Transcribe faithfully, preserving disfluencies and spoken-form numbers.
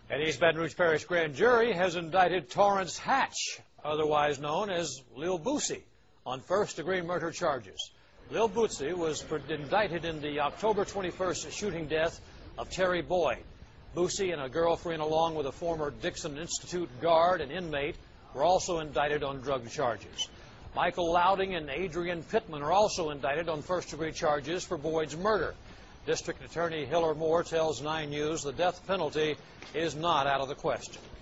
An East Baton Rouge Parish grand jury has indicted Torrance Hatch, otherwise known as Lil Boosie, on first-degree murder charges. Lil Boosie was indicted in the October twenty-first shooting death of Terry Boyd. Boosie and a girlfriend, along with a former Dixon Institute guard and inmate, were also indicted on drug charges. Michael Louding and Adrian Pittman are also indicted on first-degree charges for Boyd's murder. District Attorney Hiller Moore tells nine News the death penalty is not out of the question.